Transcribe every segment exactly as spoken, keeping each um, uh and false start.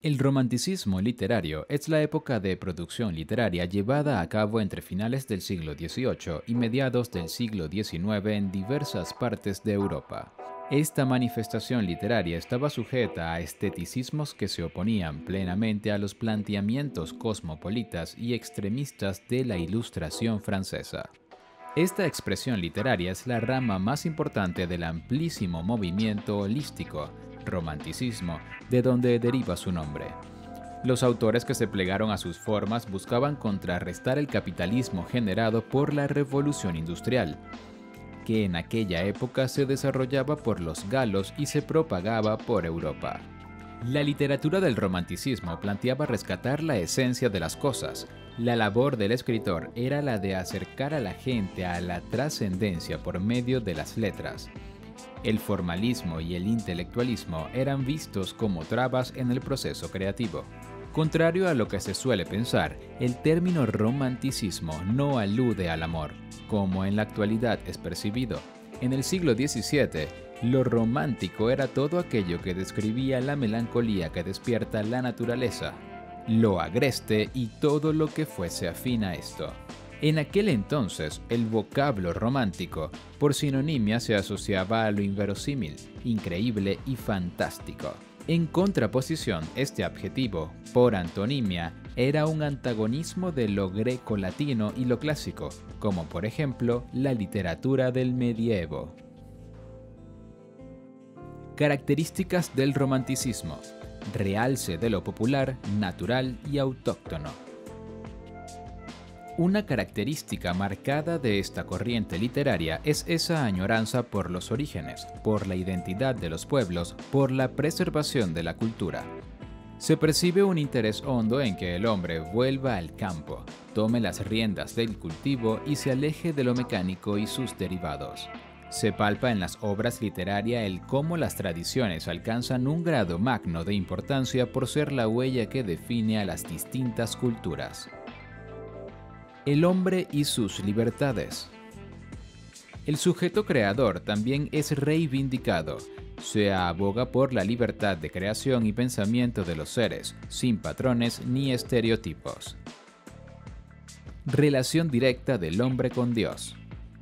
El romanticismo literario es la época de producción literaria llevada a cabo entre finales del siglo dieciocho y mediados del siglo diecinueve en diversas partes de Europa. Esta manifestación literaria estaba sujeta a esteticismos que se oponían plenamente a los planteamientos cosmopolitas y extremistas de la Ilustración francesa. Esta expresión literaria es la rama más importante del amplísimo movimiento holístico, romanticismo, de donde deriva su nombre. Los autores que se plegaron a sus formas buscaban contrarrestar el capitalismo generado por la revolución industrial, que en aquella época se desarrollaba por los galos y se propagaba por Europa. La literatura del romanticismo planteaba rescatar la esencia de las cosas. La labor del escritor era la de acercar a la gente a la trascendencia por medio de las letras. El formalismo y el intelectualismo eran vistos como trabas en el proceso creativo. Contrario a lo que se suele pensar, el término romanticismo no alude al amor, como en la actualidad es percibido. En el siglo diecisiete, lo romántico era todo aquello que describía la melancolía que despierta la naturaleza, lo agreste y todo lo que fuese afín a esto. En aquel entonces, el vocablo romántico, por sinonimia, se asociaba a lo inverosímil, increíble y fantástico. En contraposición, este adjetivo, por antonimia, era un antagonismo de lo greco-latino y lo clásico, como por ejemplo la literatura del medievo. Características del romanticismo: realce de lo popular, natural y autóctono. Una característica marcada de esta corriente literaria es esa añoranza por los orígenes, por la identidad de los pueblos, por la preservación de la cultura. Se percibe un interés hondo en que el hombre vuelva al campo, tome las riendas del cultivo y se aleje de lo mecánico y sus derivados. Se palpa en las obras literarias el cómo las tradiciones alcanzan un grado magno de importancia por ser la huella que define a las distintas culturas. El hombre y sus libertades. El sujeto creador también es reivindicado. Se aboga por la libertad de creación y pensamiento de los seres, sin patrones ni estereotipos. Relación directa del hombre con Dios.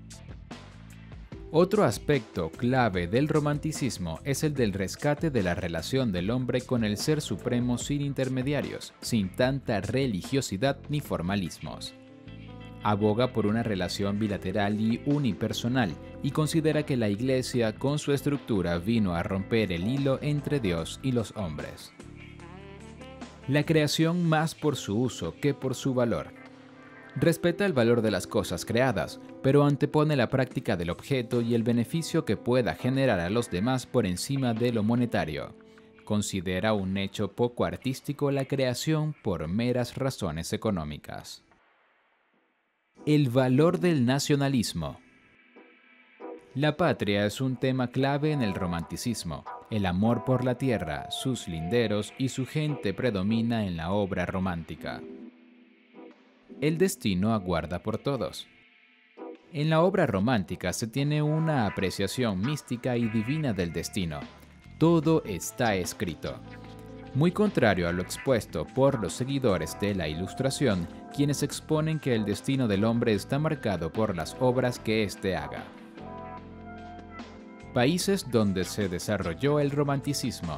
Otro aspecto clave del romanticismo es el del rescate de la relación del hombre con el Ser Supremo sin intermediarios, sin tanta religiosidad ni formalismos. Aboga por una relación bilateral y unipersonal y considera que la Iglesia con su estructura vino a romper el hilo entre Dios y los hombres. La creación más por su uso que por su valor. Respeta el valor de las cosas creadas, pero antepone la práctica del objeto y el beneficio que pueda generar a los demás por encima de lo monetario. Considera un hecho poco artístico la creación por meras razones económicas. El valor del nacionalismo. La patria es un tema clave en el romanticismo. El amor por la tierra, sus linderos y su gente predomina en la obra romántica. El destino aguarda por todos. En la obra romántica se tiene una apreciación mística y divina del destino. Todo está escrito. Muy contrario a lo expuesto por los seguidores de la Ilustración, quienes exponen que el destino del hombre está marcado por las obras que éste haga. Países donde se desarrolló el romanticismo.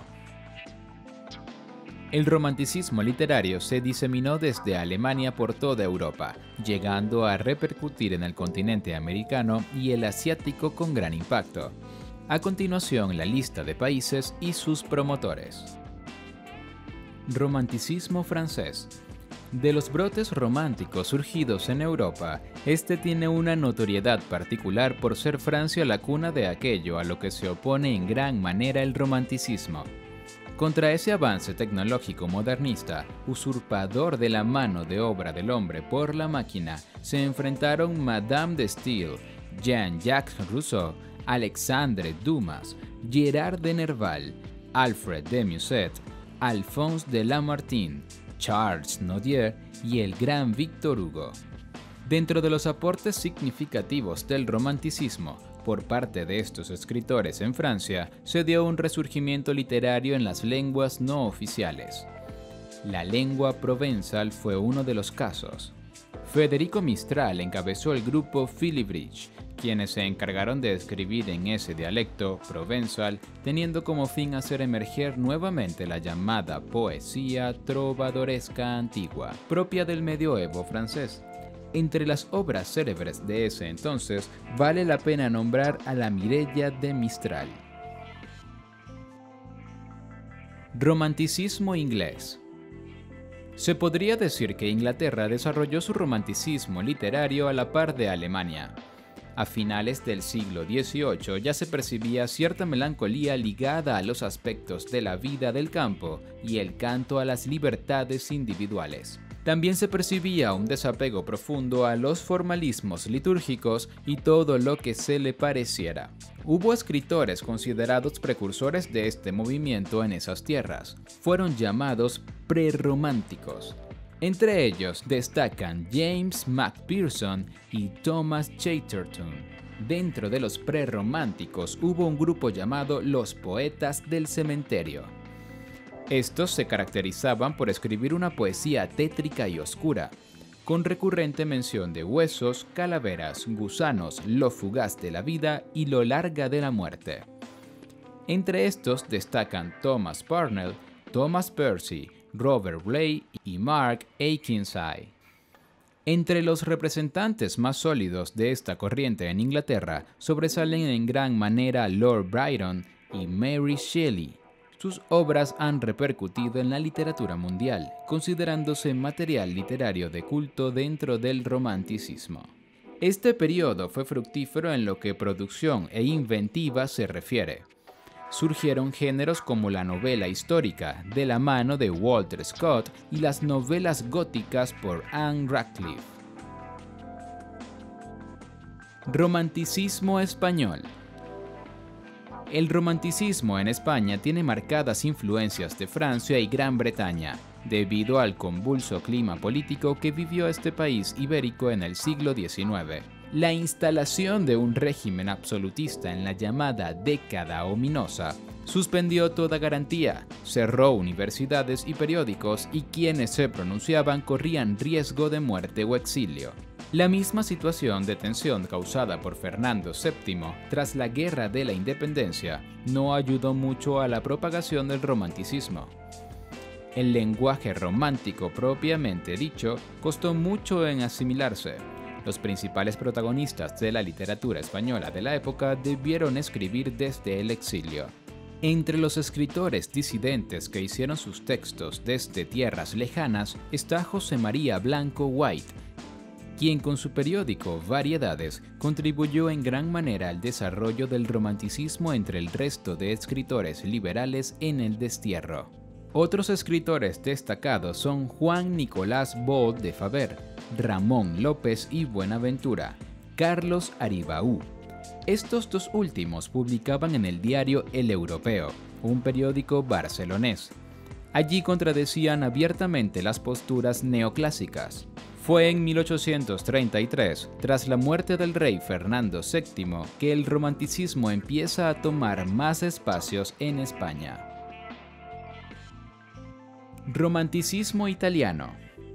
El romanticismo literario se diseminó desde Alemania por toda Europa, llegando a repercutir en el continente americano y el asiático con gran impacto. A continuación, la lista de países y sus promotores. Romanticismo francés. De los brotes románticos surgidos en Europa, este tiene una notoriedad particular por ser Francia la cuna de aquello a lo que se opone en gran manera el romanticismo. Contra ese avance tecnológico modernista, usurpador de la mano de obra del hombre por la máquina, se enfrentaron Madame de Staël, Jean-Jacques Rousseau, Alexandre Dumas, Gérard de Nerval, Alfred de Musset, Alphonse de Lamartine, Charles Nodier y el gran Victor Hugo. Dentro de los aportes significativos del romanticismo, por parte de estos escritores en Francia, se dio un resurgimiento literario en las lenguas no oficiales. La lengua provenzal fue uno de los casos. Federico Mistral encabezó el grupo Philibridge, quienes se encargaron de escribir en ese dialecto provenzal, teniendo como fin hacer emerger nuevamente la llamada poesía trovadoresca antigua, propia del medioevo francés. Entre las obras célebres de ese entonces, vale la pena nombrar a la Mireia de Mistral. Romanticismo inglés. Se podría decir que Inglaterra desarrolló su romanticismo literario a la par de Alemania. A finales del siglo dieciocho ya se percibía cierta melancolía ligada a los aspectos de la vida del campo y el canto a las libertades individuales. También se percibía un desapego profundo a los formalismos litúrgicos y todo lo que se le pareciera. Hubo escritores considerados precursores de este movimiento en esas tierras. Fueron llamados prerrománticos. Entre ellos destacan James Macpherson y Thomas Chatterton. Dentro de los prerrománticos hubo un grupo llamado los poetas del cementerio. Estos se caracterizaban por escribir una poesía tétrica y oscura, con recurrente mención de huesos, calaveras, gusanos, lo fugaz de la vida y lo larga de la muerte. Entre estos destacan Thomas Parnell, Thomas Percy, Robert Blay y Mark Akenside. Entre los representantes más sólidos de esta corriente en Inglaterra sobresalen en gran manera Lord Byron y Mary Shelley. Sus obras han repercutido en la literatura mundial, considerándose material literario de culto dentro del romanticismo. Este periodo fue fructífero en lo que producción e inventiva se refiere. Surgieron géneros como la novela histórica, de la mano de Walter Scott, y las novelas góticas por Anne Radcliffe. Romanticismo español. El romanticismo en España tiene marcadas influencias de Francia y Gran Bretaña, debido al convulso clima político que vivió este país ibérico en el siglo diecinueve. La instalación de un régimen absolutista en la llamada década ominosa suspendió toda garantía, cerró universidades y periódicos y quienes se pronunciaban corrían riesgo de muerte o exilio. La misma situación de tensión causada por Fernando séptimo tras la Guerra de la Independencia no ayudó mucho a la propagación del romanticismo. El lenguaje romántico propiamente dicho costó mucho en asimilarse. Los principales protagonistas de la literatura española de la época debieron escribir desde el exilio. Entre los escritores disidentes que hicieron sus textos desde tierras lejanas está José María Blanco White, quien con su periódico Variedades contribuyó en gran manera al desarrollo del romanticismo entre el resto de escritores liberales en el destierro. Otros escritores destacados son Juan Nicolás Bol de Faber, Ramón López y Buenaventura, Carlos Aribaú. Estos dos últimos publicaban en el diario El Europeo, un periódico barcelonés. Allí contradecían abiertamente las posturas neoclásicas. Fue en mil ochocientos treinta y tres, tras la muerte del rey Fernando séptimo, que el romanticismo empieza a tomar más espacios en España. Romanticismo italiano.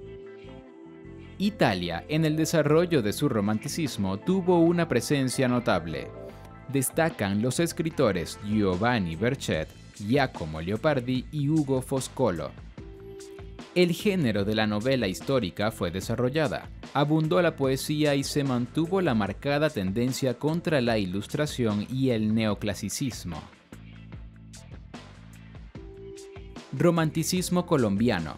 Italia, en el desarrollo de su romanticismo, tuvo una presencia notable. Destacan los escritores Giovanni Berchet, Giacomo Leopardi y Ugo Foscolo. El género de la novela histórica fue desarrollada, abundó la poesía y se mantuvo la marcada tendencia contra la ilustración y el neoclasicismo. Romanticismo colombiano.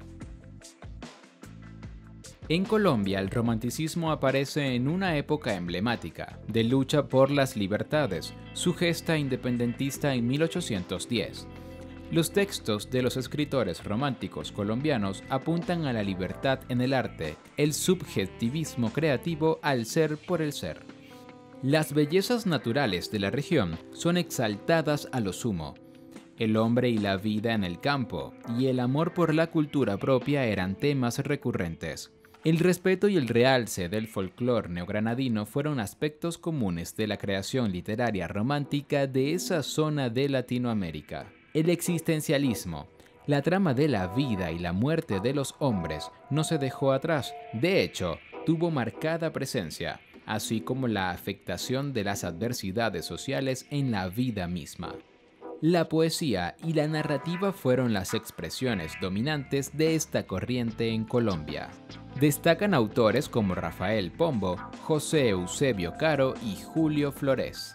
En Colombia, el romanticismo aparece en una época emblemática de lucha por las libertades, su gesta independentista en mil ochocientos diez. Los textos de los escritores románticos colombianos apuntan a la libertad en el arte, el subjetivismo creativo al ser por el ser. Las bellezas naturales de la región son exaltadas a lo sumo. El hombre y la vida en el campo y el amor por la cultura propia eran temas recurrentes. El respeto y el realce del folclore neogranadino fueron aspectos comunes de la creación literaria romántica de esa zona de Latinoamérica. El existencialismo, La trama de la vida y la muerte de los hombres no se dejó atrás, de hecho, tuvo marcada presencia, así como la afectación de las adversidades sociales en la vida misma. La poesía y la narrativa fueron las expresiones dominantes de esta corriente en Colombia. Destacan autores como Rafael Pombo, José Eusebio Caro y Julio Flores.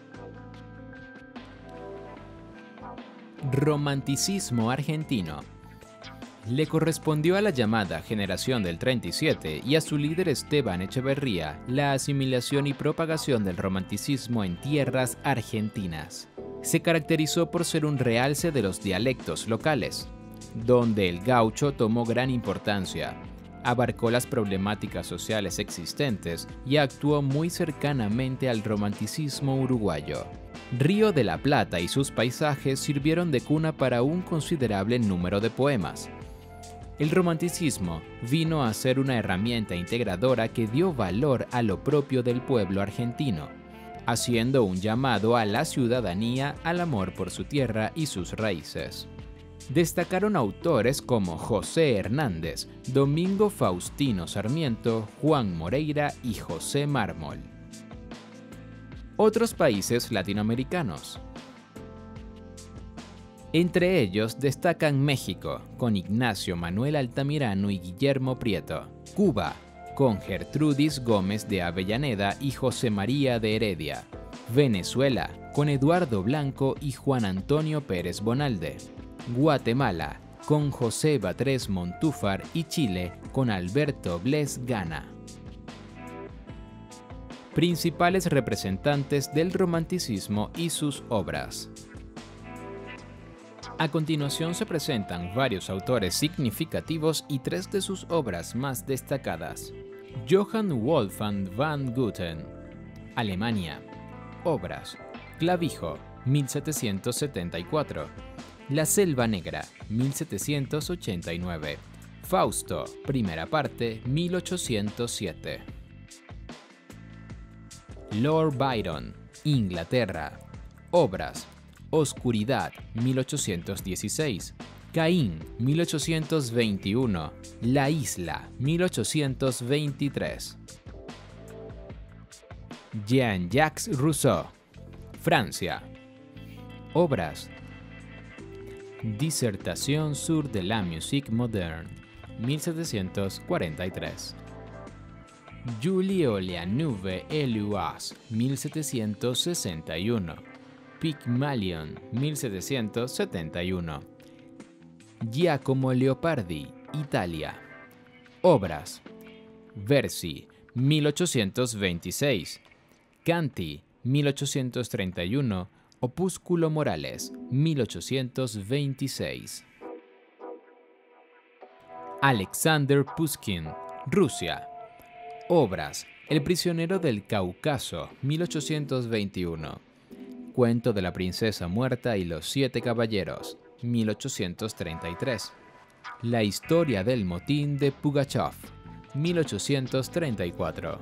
Romanticismo argentino. Le correspondió a la llamada Generación del treinta y siete y a su líder Esteban Echeverría la asimilación y propagación del romanticismo en tierras argentinas. Se caracterizó por ser un realce de los dialectos locales, donde el gaucho tomó gran importancia, abarcó las problemáticas sociales existentes y actuó muy cercanamente al romanticismo uruguayo. Río de la Plata y sus paisajes sirvieron de cuna para un considerable número de poemas. El romanticismo vino a ser una herramienta integradora que dio valor a lo propio del pueblo argentino, haciendo un llamado a la ciudadanía al amor por su tierra y sus raíces. Destacaron autores como José Hernández, Domingo Faustino Sarmiento, Juan Moreira y José Mármol. Otros países latinoamericanos. Entre ellos destacan México, con Ignacio Manuel Altamirano y Guillermo Prieto; Cuba, con Gertrudis Gómez de Avellaneda y José María de Heredia; Venezuela, con Eduardo Blanco y Juan Antonio Pérez Bonalde; Guatemala, con José Batres Montúfar; y Chile, con Alberto Bles Gana. Principales representantes del romanticismo y sus obras. A continuación se presentan varios autores significativos y tres de sus obras más destacadas. Johann Wolfgang van Goethe, Alemania. Obras: Clavijo, mil setecientos setenta y cuatro. La Selva Negra, mil setecientos ochenta y nueve. Fausto, primera parte, mil ochocientos siete. Lord Byron, Inglaterra. Obras: Oscuridad, mil ochocientos dieciséis. Caín, mil ochocientos veintiuno. La Isla, mil ochocientos veintitrés. Jean-Jacques Rousseau, Francia. Obras: Dissertation sur de la musique moderne, mil setecientos cuarenta y tres. Julio Lanoue-Eluas, mil setecientos sesenta y uno. Pygmalion, mil setecientos setenta y uno. Giacomo Leopardi, Italia. Obras: Versi, mil ochocientos veintiséis. Canti, mil ochocientos treinta y uno. Opúsculo Morales, mil ochocientos veintiséis. Alexander Pushkin, Rusia. Obras: El prisionero del Cáucaso, mil ochocientos veintiuno. Cuento de la princesa muerta y los siete caballeros, mil ochocientos treinta y tres. La historia del motín de Pugachov, mil ochocientos treinta y cuatro.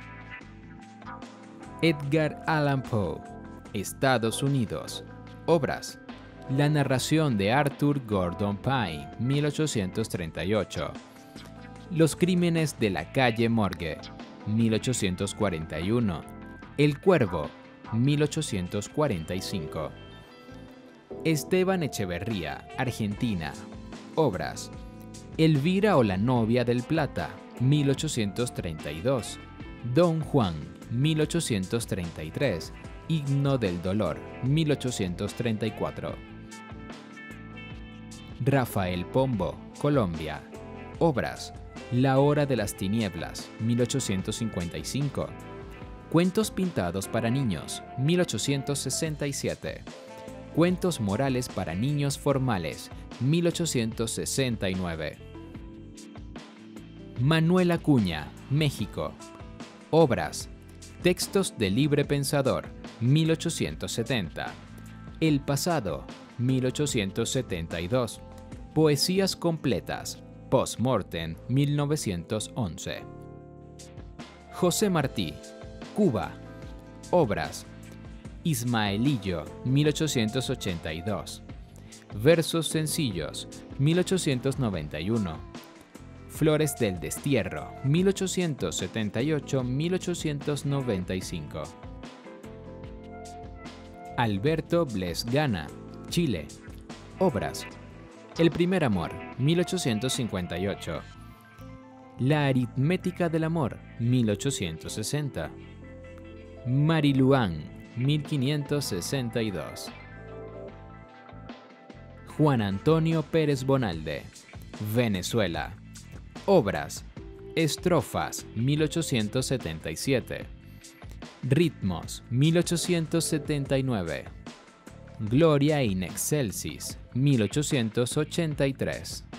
Edgar Allan Poe, Estados Unidos. Obras: La narración de Arthur Gordon Pym, mil ochocientos treinta y ocho. Los crímenes de la calle Morgue, mil ochocientos cuarenta y uno. El Cuervo, mil ochocientos cuarenta y cinco. Esteban Echeverría, Argentina. Obras: Elvira o la novia del Plata, mil ochocientos treinta y dos. Don Juan, mil ochocientos treinta y tres. Himno del Dolor, mil ochocientos treinta y cuatro. Rafael Pombo, Colombia. Obras: La hora de las tinieblas, mil ochocientos cincuenta y cinco. Cuentos pintados para niños, mil ochocientos sesenta y siete. Cuentos morales para niños formales, mil ochocientos sesenta y nueve. Manuel Acuña, México. Obras: Textos de Libre Pensador, mil ochocientos setenta. El pasado, mil ochocientos setenta y dos. Poesías completas, Postmortem, mil novecientos once. José Martí, Cuba. Obras: Ismaelillo, mil ochocientos ochenta y dos. Versos sencillos, mil ochocientos noventa y uno. Flores del destierro, mil ochocientos setenta y ocho a mil ochocientos noventa y cinco. Alberto Blesgana, Chile. Obras: El primer amor, mil ochocientos cincuenta y ocho. La aritmética del amor, mil ochocientos sesenta. Mariluán, mil quinientos sesenta y dos. Juan Antonio Pérez Bonalde, Venezuela. Obras: Estrofas, mil ochocientos setenta y siete. Ritmos, mil ochocientos setenta y nueve. Gloria in excelsis, mil ochocientos ochenta y tres.